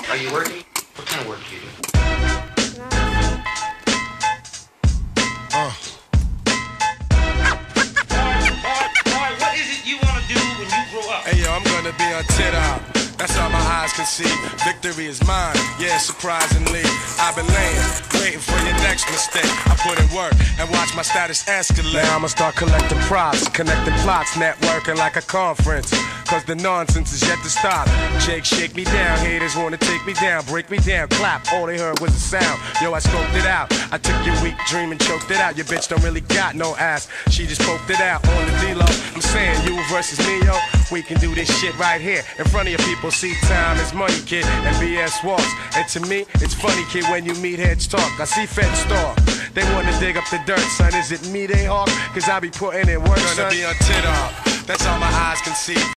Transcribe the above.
Are you working? What kind of work do you do? Boy, what is it you want to do when you grow up? Hey yo, I'm gonna be on TikTok. That's all my eyes can see. Victory is mine, yeah, surprisingly. I've been waiting for your next mistake. I put in work and watch my status escalate. Now I'ma start collecting props, connecting plots, networking like a conference. Cause the nonsense is yet to stop. Jake, shake me down, haters wanna take me down, break me down, clap, all they heard was a sound. Yo, I scoped it out, I took your weak dream and choked it out. Your bitch don't really got no ass, she just poked it out on the D-Lo. I'm saying you versus me, yo, we can do this shit right here. In front of your people, see time is money, kid, and BS walks. And to me, it's funny, kid, when you meet heads talk. I see feds stalk, they wanna dig up the dirt, son. Is it me they hawk? Cause I be putting in work, son. Gonna be on TikTok, that's all my eyes can see.